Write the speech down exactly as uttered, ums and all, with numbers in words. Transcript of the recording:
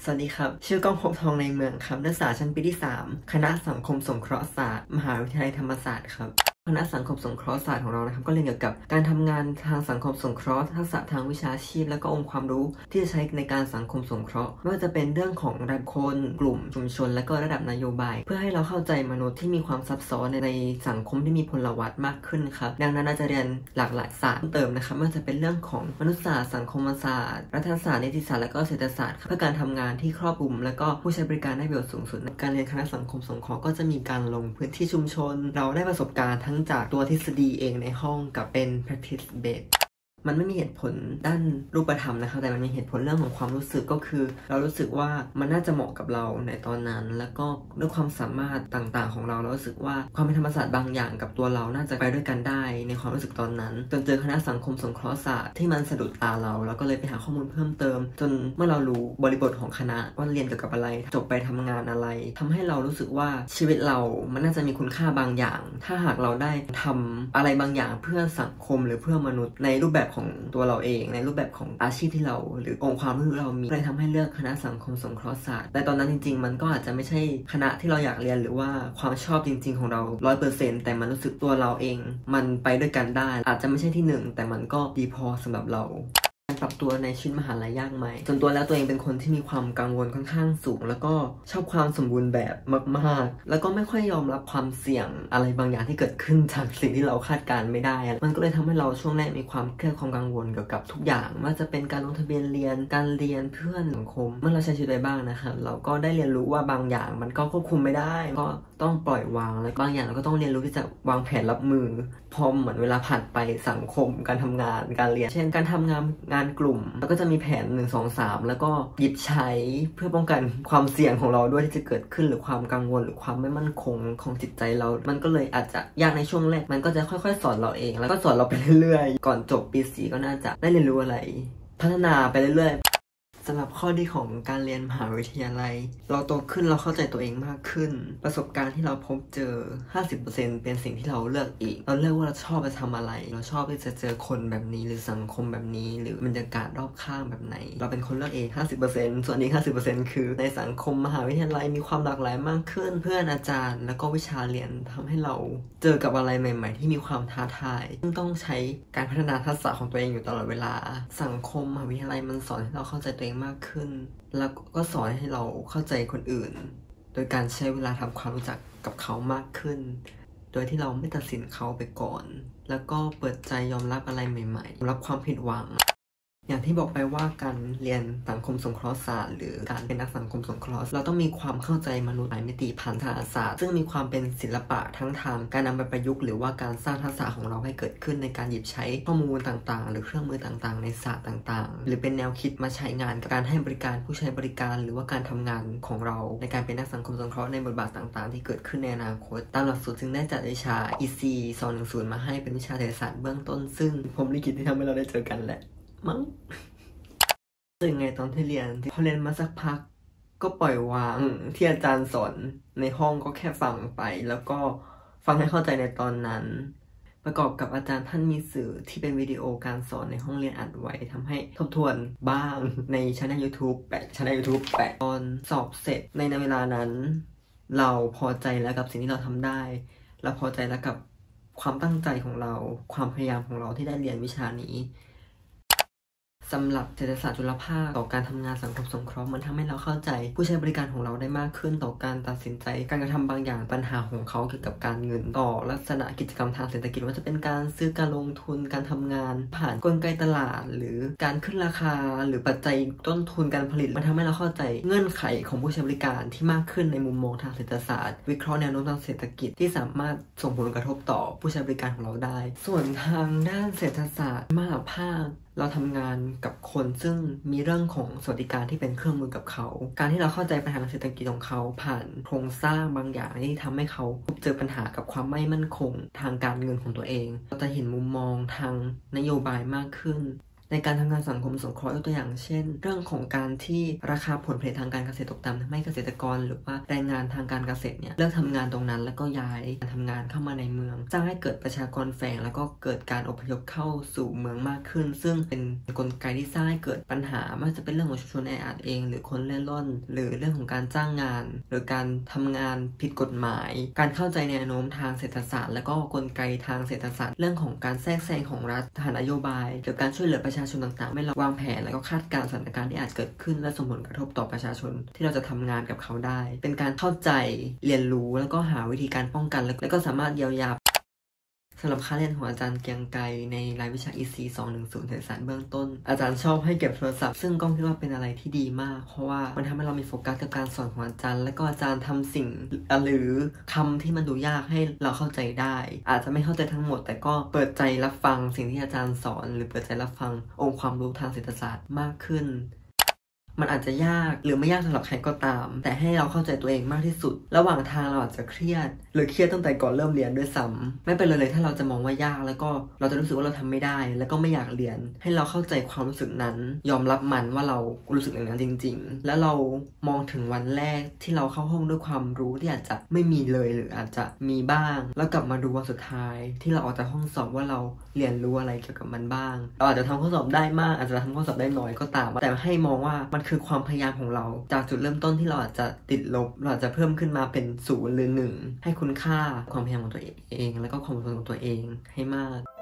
สวัสดีครับชื่อก้องภพทองในเมืองครับนักศึกษาชั้นปีที่สามคณะสังคมสงเคราะห์ศาสตร์มหาวิทยาลัยธรรมศาสตร์ครับคณะสังคมสงเคราะห์ศาสตร์ของเรานะครับก็เรียนเกี่ยวกับการทำงานทางสังคมสงเคราะห์ทักษะทางวิชาชีพและก็องค์ความรู้ที่จะใช้ในการสังคมสงเคราะห์ไม่ว่าจะเป็นเรื่องของระดับคนกลุ่มชุมชนและก็ระดับนโยบายเพื่อให้เราเข้าใจมนุษย์ที่มีความซับซ้อนในสังคมที่มีพลวัตมากขึ้นครับดังนั้นเราจะเรียนหลากหลายศาสตร์เติมนะครับไม่ว่าจะเป็นเรื่องของมนุษยศาสตร์สังคมศาสตร์รัฐศาสตร์นิติศาสตร์และก็เศรษฐศาสตร์เพื่อการทำงานที่ครอบคลุมและก็ผู้ใช้บริการได้ประโยชน์สูงสุดการเรียนคณะสังคมสงเคราะห์ก็จะมีการลงพื้นที่ชุมชนเราได้ประสบการณ์ทั้งจากตัวทฤษฎีเองในห้องกับเป็น practice based มันไม่มีเหตุผลด้านรูปธรรมนะคะแต่มันมีเหตุผลเรื่องของความรู้สึกก็คือเรารู้สึกว่ามันน่าจะเหมาะกับเราในตอนนั้นแล้วก็ด้วยความสามารถต่างๆของเราเรารู้สึกว่าความเป็นธรรมศาสตร์บางอย่างกับตัวเราน่าจะไปด้วยกันได้ในความรู้สึกตอนนั้นจนเจอคณะสังคมสงเคราะห์ศาสตร์ที่มันสะดุดตาเราแล้วก็เลยไปหาข้อมูลเพิ่มเติมจนเมื่อเรารู้บริบทของคณะว่าเรียนเกี่ยวกับอะไรจบไปทำงานอะไรทำให้เรารู้สึกว่าชีวิตเรามันน่าจะมีคุณค่าบางอย่างถ้าหากเราได้ทำอะไรบางอย่างเพื่อสังคมหรือเพื่อมนุษย์ในรูปแบบของตัวเราเองในรูปแบบของอาชีพที่เราหรือองค์ความรู้เรามีเลยทำให้เลือกคณะสังคมสงเคราะห์ศาสตร์แต่ตอนนั้นจริงๆมันก็อาจจะไม่ใช่คณะที่เราอยากเรียนหรือว่าความชอบจริงๆของเรา ร้อยเปอร์เซ็นต์ แต่มันรู้สึกตัวเราเองมันไปด้วยกันได้อาจจะไม่ใช่ที่หนึ่งแต่มันก็ดีพอสำหรับเราการปรับตัวในชีวิตมหาลัยยากไหมส่วนตัวแล้วตัวเองเป็นคนที่มีความกังวลค่อนข้างสูงแล้วก็ชอบความสมบูรณ์แบบมากๆแล้วก็ไม่ค่อยยอมรับความเสี่ยงอะไรบางอย่างที่เกิดขึ้นจากสิ่งที่เราคาดการไม่ได้มันก็เลยทำให้เราช่วงแรกมีความเครียดความกังวลเกี่ยวกับทุกอย่างว่าจะเป็นการลงทะเบียนเรียนการเรียนเพื่อนสังคมเมื่อเราใช้ชีวิตไปบ้างนะคะเราก็ได้เรียนรู้ว่าบางอย่างมันก็ควบคุมไม่ได้ก็ต้องปล่อยวางและบางอย่างเราก็ต้องเรียนรู้ที่จะวางแผนรับมือพอเหมือนเวลาผ่านไปสังคมการทำงานการเรียนเช่นการทำงานงานกลุ่มแล้วก็จะมีแผนหนึ่ง สอง สามแล้วก็หยิบใช้เพื่อป้องกันความเสี่ยงของเราด้วยที่จะเกิดขึ้นหรือความกังวลหรือความไม่มั่นคงของจิตใจเรามันก็เลยอาจจะยากในช่วงแรกมันก็จะค่อยๆสอนเราเองแล้วก็สอนเราไปเรื่อยๆก่อนจบปีสี่ก็น่าจะได้เรียนรู้อะไรพัฒนาไปเรื่อยๆสำหรับข้อดีของการเรียนมหาวิทยาลัยเราโตขึ้นเราเข้าใจตัวเองมากขึ้นประสบการณ์ที่เราพบเจอ ห้าสิบเปอร์เซ็นต์ เป็นสิ่งที่เราเลือกเองเราเลือกว่าเราชอบไปทำอะไรเราชอบที่จะเจอคนแบบนี้หรือสังคมแบบนี้หรือบรรยากาศรอบข้างแบบไหนเราเป็นคนเลือกเอง ห้าสิบเปอร์เซ็นต์ ส่วนอีก ห้าสิบเปอร์เซ็นต์ คือในสังคมมหาวิทยาลัยมีความหลากหลายมากขึ้นเพื่อนอาจารย์แล้วก็วิชาเรียนทำให้เราเจอกับอะไรใหม่ๆที่มีความท้าทายซึ่งต้องใช้การพัฒนาทักษะของตัวเองอยู่ตลอดเวลาสังคมมหาวิทยาลัยมันสอนให้เราเข้าใจตัวเองมากขึ้นแล้วก็สอนให้เราเข้าใจคนอื่นโดยการใช้เวลาทำความรู้จักกับเขามากขึ้นโดยที่เราไม่ตัดสินเขาไปก่อนแล้วก็เปิดใจยอมรับอะไรใหม่ๆรับความผิดหวังอย่างที่บอกไปว่าการเรียนสังคมสงเคราะห์ศาสตร์หรือการเป็นนักสังคมสงเคราะห์เราต้องมีความเข้าใจมนุษย์หลายมิติผ่านทางศาสตร์ซึ่งมีความเป็นศิลปะทั้งทางการนำไปประยุกต์หรือว่าการสร้างทักษะของเราให้เกิดขึ้นในการหยิบใช้ข้อมูลต่างๆหรือเครื่องมือต่างๆในศาสตร์ต่างๆหรือเป็นแนวคิดมาใช้งานกับการให้บริการผู้ใช้บริการหรือว่าการทำงานของเราในการเป็นนักสังคมสงเคราะห์ในบทบาทต่างๆที่เกิดขึ้นในอนาคตตามหลักสูตรจึงได้จัดวิชา อี ซี สองหนึ่งศูนย์มาให้เป็นวิชาเศรษฐศาสตร์เบื้องต้นซึ่งผมลิขิตที่ทำให้เราได้เจอกันแหละมั้งรู้สึกไงตอนที่เรียนพอเรียนมาสักพักก็ปล่อยวางที่อาจารย์สอนในห้องก็แค่ฟังไปแล้วก็ฟังให้เข้าใจในตอนนั้นประกอบกับอาจารย์ท่านมีสื่อที่เป็นวิดีโอการสอนในห้องเรียนอัดไว้ทำให้ทบทวนบ้างในช่อง YouTube แปะช่อง YouTube แปะตอนสอบเสร็จในเวลานั้นเราพอใจแล้วกับสิ่งที่เราทำได้เราพอใจแล้วกับความตั้งใจของเราความพยายามของเราที่ได้เรียนวิชานี้สำหรับเศรษฐศาสตร์จุลภาคต่อการทำงานสังคมสงเคราะห์มันทำให้เราเข้าใจผู้ใช้บริการของเราได้มากขึ้นต่อการตัดสินใจการกระทำบางอย่างปัญหาของเขาเกี่ยวกับการเงินต่อลักษณะกิจกรรมทางเศรษฐกิจว่าจะเป็นการซื้อการลงทุนการทำงานผ่านกลไกตลาดหรือการขึ้นราคาหรือปัจจัยต้นทุนการผลิตมันทำให้เราเข้าใจเงื่อนไขของผู้ใช้บริการที่มากขึ้นในมุมมองทางเศรษฐศาสตร์วิเคราะห์แนวโน้มทางเศรษฐกิจที่สามารถส่งผลกระทบต่อผู้ใช้บริการของเราได้ส่วนทางด้านเศรษฐศาสตร์มหาภาคเราทำงานกับคนซึ่งมีเรื่องของสวัสดิการที่เป็นเครื่องมือกับเขาการที่เราเข้าใจปัญหาทางเศรษฐกิจของเขาผ่านโครงสร้างบางอย่างที่ทำให้เขาพบเจอปัญหากับความไม่มั่นคงทางการเงินของตัวเองเราจะเห็นมุมมองทางนโยบายมากขึ้นในการทำงานสังคมสงเคราะห์ยกตัวอย่างเช่นเรื่องของการที่ราคาผลผลิตทางการเกษตรตกต่ำทำให้เกษตรกรหรือว่าแรงงานทางการเกษตรเนี่ยเลิกทำงานตรงนั้นแล้วก็ย้ายการทำงานเข้ามาในเมืองสร้างให้เกิดประชากรแฝงแล้วก็เกิดการอพยพเข้าสู่เมืองมากขึ้นซึ่งเป็นกลไกที่สร้างให้เกิดปัญหาไม่ว่าจะเป็นเรื่องของชุมชนแออัดเองหรือคนเล่ร่อนหรือเรื่องของการจ้างงานหรือการทำงานผิดกฎหมายการเข้าใจแนวโน้มทางเศรษฐศาสตร์และก็กลไกทางเศรษฐศาสตร์เรื่องของการแทรกแซงของรัฐทางนโยบายหรือการช่วยเหลือประชาชนต่างๆไม่วางแผนและก็คาดการณ์สถานการณ์ที่อาจเกิดขึ้นและส่งผลกระทบต่อประชาชนที่เราจะทำงานกับเขาได้เป็นการเข้าใจเรียนรู้แล้วก็หาวิธีการป้องกันและก็สามารถเยียวยาสำหรับค่าเรียนของอาจารย์เกียงไกรในรายวิชา อี ซี สองหนึ่งศูนย์เศรษฐศาสตร์เบื้องต้นอาจารย์ชอบให้เก็บโทรศัพท์ซึ่งก็คิดว่าเป็นอะไรที่ดีมากเพราะว่ามันทำให้เรามีโฟกัสกับการสอนของอาจารย์และก็อาจารย์ทำสิ่งหรือคำที่มันดูยากให้เราเข้าใจได้อาจจะไม่เข้าใจทั้งหมดแต่ก็เปิดใจรับฟังสิ่งที่อาจารย์สอนหรือเปิดใจรับฟังองค์ความรู้ทางเศรษฐศาสตร์มากขึ้นมันอาจจะยากหรือไม่ยากสำหรับใครก็ตามแต่ให้เราเข้าใจตัวเองมากที่สุดระหว่างทางเราอาจจะเครียดหรือเครียดตั้งแต่ก่อนเริ่มเรียนด้วยซ้ำไม่เป็นไรเลยถ้าเราจะมองว่ายากแล้วก็เราจะรู้สึกว่าเราทำไม่ได้แล้วก็ไม่อยากเรียนให้เราเข้าใจความรู้สึกนั้นยอมรับมันว่าเรารู้สึกอย่างนั้นจริงๆแล้วเรามองถึงวันแรกที่เราเข้าห้องด้วยความรู้ที่อาจจะไม่มีเลยหรืออาจจะมีบ้างแล้วกลับมาดูวันสุดท้ายที่เราออกจากห้องสอบว่าเราเรียนรู้อะไรเกี่ยวกับมันบ้างเราอาจจะทำข้อสอบได้มากอาจจะทำข้อสอบได้น้อยก็ตามแต่ให้มองว่ามันคือความพยายามของเราจากจุดเริ่มต้นที่เราอาจจะติดลบเราอาจจะเพิ่มขึ้นมาเป็นศูนย์หรือหนึ่งให้คุณค่าความพยายามของตัวเองแล้วก็ความอดทนของตัวเองให้มาก